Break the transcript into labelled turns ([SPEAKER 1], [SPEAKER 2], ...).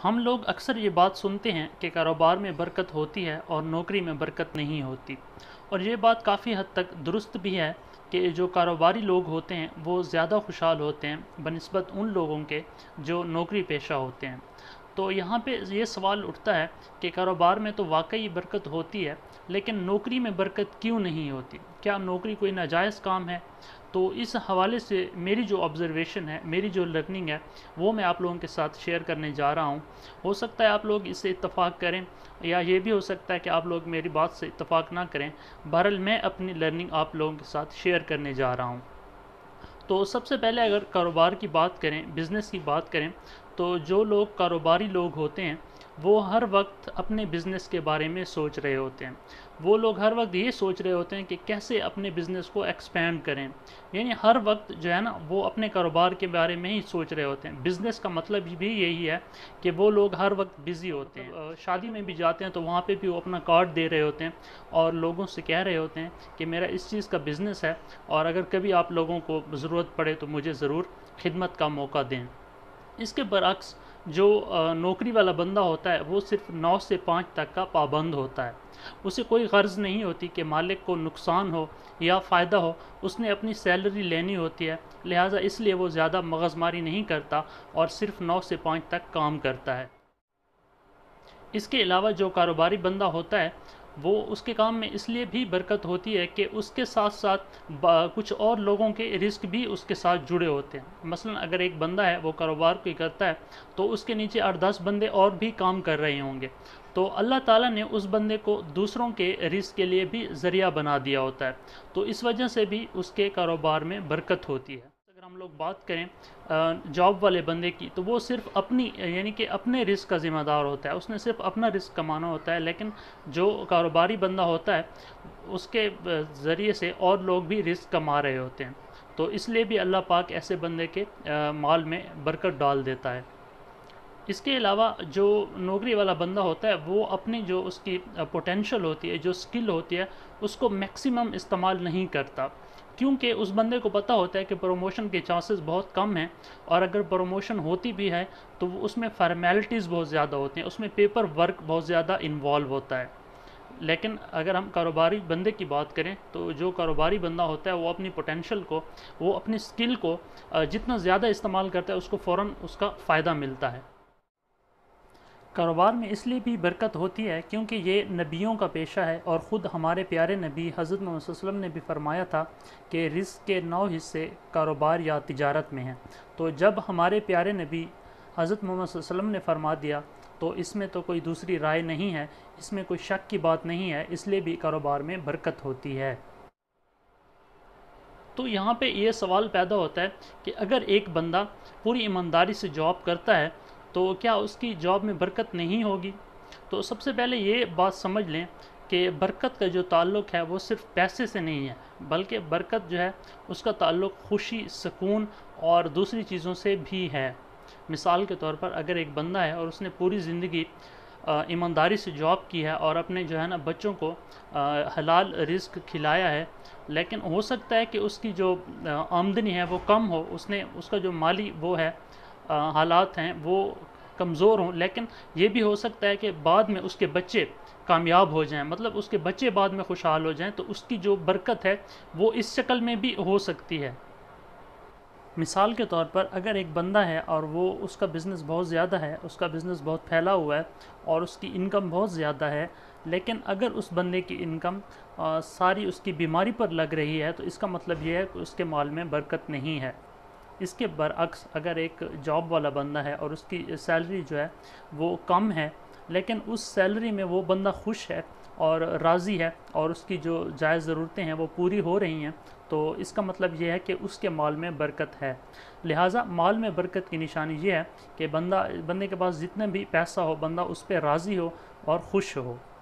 [SPEAKER 1] हम लोग अक्सर ये बात सुनते हैं कि कारोबार में बरकत होती है और नौकरी में बरकत नहीं होती। और ये बात काफ़ी हद तक दुरुस्त भी है कि जो कारोबारी लोग होते हैं वो ज़्यादा खुशहाल होते हैं बनिस्बत उन लोगों के जो नौकरी पेशा होते हैं। तो यहाँ पे ये सवाल उठता है कि कारोबार में तो वाकई बरकत होती है, लेकिन नौकरी में बरकत क्यों नहीं होती? क्या नौकरी कोई नाजायज़ काम है? तो इस हवाले से मेरी जो ऑब्ज़र्वेशन है, मेरी जो लर्निंग है, वो मैं आप लोगों के साथ शेयर करने जा रहा हूँ। हो सकता है आप लोग इससे इत्तफ़ाक़ करें, या ये भी हो सकता है कि आप लोग मेरी बात से इत्तफ़ाक़ ना करें। बहरहाल मैं अपनी लर्निंग आप लोगों के साथ शेयर करने जा रहा हूँ। तो सबसे पहले अगर कारोबार की बात करें, बिज़नेस की बात करें, तो जो लोग कारोबारी लोग होते हैं वो हर वक्त अपने बिज़नेस के बारे में सोच रहे होते हैं। वो लोग हर वक्त ये सोच रहे होते हैं कि कैसे अपने बिज़नेस को एक्सपेंड करें। यानी हर वक्त जो है ना, वो अपने कारोबार के बारे में ही सोच रहे होते हैं। बिज़नेस का मतलब भी यही है कि वो लोग हर वक्त बिज़ी होते हैं। शादी में भी जाते हैं तो वहाँ पे भी वो अपना कार्ड दे रहे होते हैं और लोगों से कह रहे होते हैं कि मेरा इस चीज़ का बिज़नेस है, और अगर कभी आप लोगों को ज़रूरत पड़े तो मुझे ज़रूर खिदमत का मौका दें। इसके बरअक्स जो नौकरी वाला बंदा होता है वो सिर्फ 9 से 5 तक का पाबंद होता है। उसे कोई गर्ज़ नहीं होती कि मालिक को नुकसान हो या फ़ायदा हो, उसने अपनी सैलरी लेनी होती है। लिहाजा इसलिए वो ज़्यादा मगज़मारी नहीं करता और सिर्फ 9 से 5 तक काम करता है। इसके अलावा जो कारोबारी बंदा होता है वो उसके काम में इसलिए भी बरकत होती है कि उसके साथ साथ कुछ और लोगों के रिस्क भी उसके साथ जुड़े होते हैं। मसलन अगर एक बंदा है वो कारोबार को करता है तो उसके नीचे 8-10 बंदे और भी काम कर रहे होंगे, तो अल्लाह ताला ने उस बंदे को दूसरों के रिस्क के लिए भी ज़रिया बना दिया होता है। तो इस वजह से भी उसके कारोबार में बरकत होती है। अगर हम लोग बात करें जॉब वाले बंदे की, तो वो सिर्फ अपनी यानी कि अपने रिस्क का ज़िम्मेदार होता है, उसने सिर्फ अपना रिस्क कमाना होता है। लेकिन जो कारोबारी बंदा होता है उसके ज़रिए से और लोग भी रिस्क कमा रहे होते हैं। तो इसलिए भी अल्लाह पाक ऐसे बंदे के माल में बरकत डाल देता है। इसके अलावा जो नौकरी वाला बंदा होता है वो अपनी जो उसकी पोटेंशियल होती है, जो स्किल होती है, उसको मैक्सिमम इस्तेमाल नहीं करता, क्योंकि उस बंदे को पता होता है कि प्रमोशन के चांसेस बहुत कम हैं, और अगर प्रमोशन होती भी है तो उसमें फॉर्मेलिटीज़ बहुत ज़्यादा होती हैं, उसमें पेपर वर्क बहुत ज़्यादा इन्वॉल्व होता है। लेकिन अगर हम कारोबारी बंदे की बात करें तो जो कारोबारी बंदा होता है वो अपनी पोटेंशियल को, वो अपनी स्किल को जितना ज़्यादा इस्तेमाल करता है उसको फ़ौरन उसका फ़ायदा मिलता है। कारोबार में इसलिए भी बरकत होती है क्योंकि ये नबियों का पेशा है, और ख़ुद हमारे प्यारे नबी हज़रत मोहम्मद सल्लल्लाहु अलैहि वसल्लम ने भी फरमाया था कि रिज़्क़ के 9 हिस्से कारोबार या तिजारत में हैं। तो जब हमारे प्यारे नबी हज़रत मोहम्मद सल्लल्लाहु अलैहि वसल्लम ने फरमा दिया तो इसमें तो कोई दूसरी राय नहीं है, इसमें कोई शक की बात नहीं है, इसलिए भी कारोबार में बरकत होती है। तो यहाँ पे ये सवाल पैदा होता है कि अगर एक बंदा पूरी ईमानदारी से जॉब करता है तो क्या उसकी जॉब में बरकत नहीं होगी? तो सबसे पहले ये बात समझ लें कि बरकत का जो ताल्लुक़ है वो सिर्फ़ पैसे से नहीं है, बल्कि बरकत जो है उसका ताल्लुक़ खुशी, सुकून और दूसरी चीज़ों से भी है। मिसाल के तौर पर अगर एक बंदा है और उसने पूरी ज़िंदगी ईमानदारी से जॉब की है और अपने जो है ना बच्चों को हलाल रिज़्क़ खिलाया है, लेकिन हो सकता है कि उसकी जो आमदनी है वो कम हो, उसने उसका जो माली वो है हालात हैं वो कमज़ोर हों, लेकिन ये भी हो सकता है कि बाद में उसके बच्चे कामयाब हो जाएं, मतलब उसके बच्चे बाद में खुशहाल हो जाएं, तो उसकी जो बरकत है वो इस शक्ल में भी हो सकती है। मिसाल के तौर पर अगर एक बंदा है और वो उसका बिज़नेस बहुत ज़्यादा है, उसका बिज़नेस बहुत फैला हुआ है और उसकी इनकम बहुत ज़्यादा है, लेकिन अगर उस बंदे की इनकम सारी उसकी बीमारी पर लग रही है तो इसका मतलब ये है कि उसके माल में बरकत नहीं है। इसके बरअक्स अगर एक जॉब वाला बंदा है और उसकी सैलरी जो है वो कम है, लेकिन उस सैलरी में वो बंदा खुश है और राज़ी है और उसकी जो जायज़ ज़रूरतें हैं वो पूरी हो रही हैं, तो इसका मतलब ये है कि उसके माल में बरकत है। लिहाजा माल में बरकत की निशानी ये है कि बंदे के पास जितना भी पैसा हो, बंदा उस पर राज़ी हो और खुश हो।